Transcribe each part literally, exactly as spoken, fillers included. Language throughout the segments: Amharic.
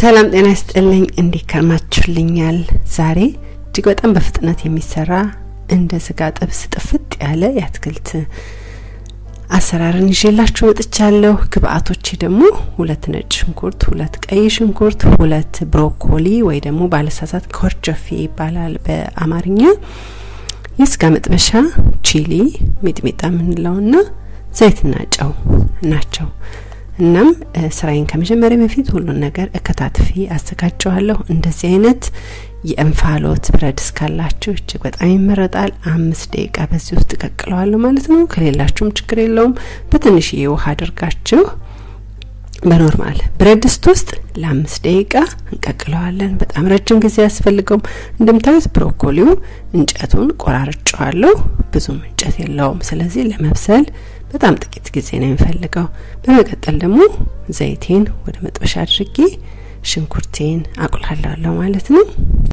ሰላም ጤና ይስጥልኝ እንዲከርማችሁልኛል ዛሬ እጅግ በጣም በፍጥነት የሚሰራ እንደ ስጋ ጥብስ ጥፍጥ ያለ ያትክልት አሰራርን ይዤላችሁ መጥቻለሁ ግብአቶቼ ደግሞ ሁለት ነጭ ሽንኩርት ሁለት ቀይ ሽንኩርት ሁለት ብሮኮሊ ወይ ደግሞ ባለሳሳት ኮርጆፌ ይባላል በአማርኛ የስጋ መጥበሻ ቺሊ ሚጥሚጣ ምንለውና ዘይትና ጨው ናቸው እናም ስራዬን ከመጀመሪያ በፊት ሁሉን ነገር እከታትፊ አዘጋጃለሁ እንደዚህ አይነት የእንፋሎት ብረት እስካላችሁ እጅግ በጣም ይመረጣል አምስት ደቂቃ በዚህ ውስጥ ቀቅለዋለሁ ማለት ነው ከሌላችሁም ችግር የለውም በትንሽ የውሃ አድርጋችሁ በኖርማል ብረት ድስት ውስጥ ለአምስት ደቂቃ እንቀቅለዋለን በጣም ረጅም ጊዜ ያስፈልገው እንደምታዩት ብሮኮሊው እንጨቱን ቆራርጫለሁ ብዙም እንጨት የለውም ስለዚህ ለመብሰል በጣም ጥቂት ጊዜ ነው የሚፈልገው በመቀጠል ደግሞ ዘይቴን ወደ መጥበሻ አድርጌ ሽንኩርቴን አቁላላለሁ ማለት ነው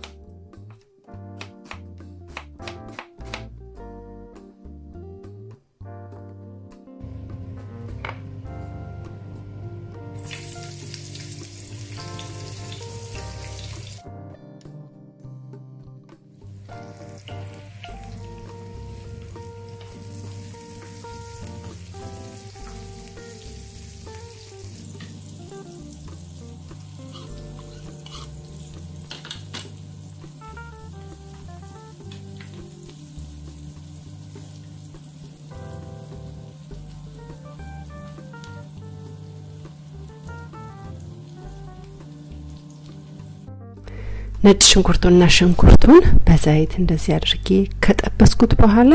ነጭ ሽንኩርቱና ሽንኩርቱን በዛይት እንደዚህ አድርጌ ከጠበስኩት በኋላ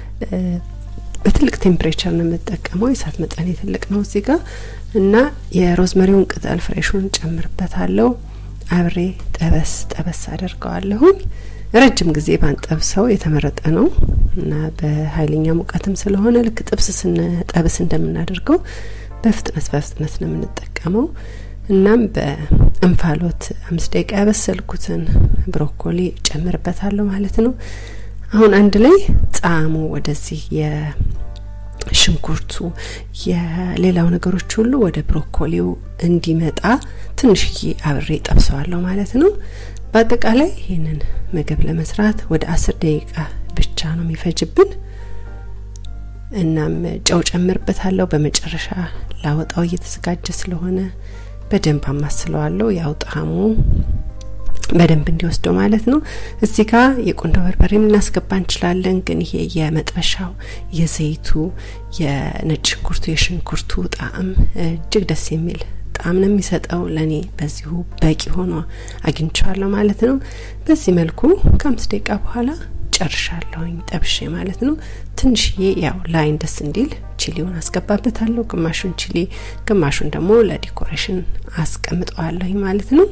በትልቅ ቴምፕሬቸር ነው መጠቀመው የሳት መጠን ትልቅ ነው እዚህ ጋር እና የሮዝመሪውን ቅጠል ፍሬሹን ጨምርበታለሁ አብሬ ጠበስ ጠበስ አደርጋለሁ ረጅም ጊዜ ባንጠብሰው የተመረጠ ነው እና በኃይለኛ ሙቀትም ስለሆነ ልክ ጥብስ ስንጠብስ እንደምናደርገው በፍጥነት በፍጥነት ነው የምንጠቀመው እናም በእንፋሎት አምስት ደቂቃ ያበሰልኩትን ብሮኮሊ ጨምርበታለሁ ማለት ነው አሁን አንድ ላይ ጣዕሙ ወደዚህ የሽንኩርቱ የሌላው ነገሮች ሁሉ ወደ ብሮኮሊው እንዲመጣ ትንሽዬ አብሬ ጠብሰዋለሁ ማለት ነው በአጠቃላይ ይሄንን ምግብ ለመስራት ወደ አስር ደቂቃ ብቻ ነው የሚፈጅብን እናም ጨው ጨምርበታለሁ በመጨረሻ ላወጣው እየተዘጋጀ ስለሆነ በደንብ አማስለዋለሁ ያው ጣዕሙ በደንብ እንዲወስደው ማለት ነው እዚህ ጋር የቁንዶ በርበሬም እናስገባ እንችላለን ግን ይሄ የመጥበሻው የዘይቱ የነጭ ሽንኩርቱ የሽንኩርቱ ጣዕም እጅግ ደስ የሚል ጣዕም ነው የሚሰጠው ለኔ በዚሁ በቂ ሆኖ አግኝቻለሁ ማለት ነው በዚህ መልኩ ከአምስት ደቂቃ በኋላ ጨርሻለሁኝ ጠብሼ ማለት ነው ትንሽ ያው ላይን ደስ እንዲል ቺሊውን አስገባበታለሁ ግማሹን ቺሊ ግማሹን ደግሞ ለዲኮሬሽን አስቀምጠዋለሁ ማለት ነው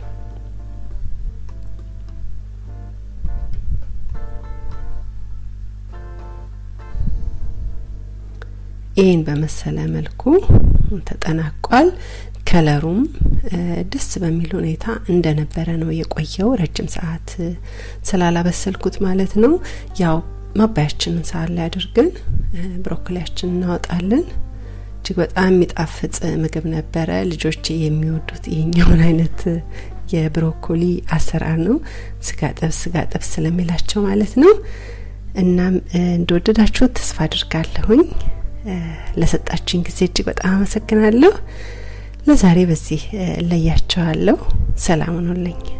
ይሄን በመሰለ መልኩ ተጠናቋል ከለሩም ደስ በሚል ሁኔታ እንደነበረ ነው የቆየው ረጅም ሰዓት ስላላበሰልኩት ማለት ነው ያው ማባያችንን ሳለ አድርገን ብሮኮሊያችንን እናወጣለን እጅግ በጣም የሚጣፍጥ ምግብ ነበረ ልጆቼ የሚወዱት ይሄኛውን አይነት የብሮኮሊ አሰራር ነው ስጋ ጥብስ ስጋ ጥብስ ስለሚላቸው ማለት ነው እናም እንደወደዳችሁ ተስፋ አድርጋለሁኝ ለሰጣችሁኝ ጊዜ እጅግ በጣም አመሰግናለሁ ለዛሬ በዚህ ለያቻለሁ ሰላም ሁኑልኝ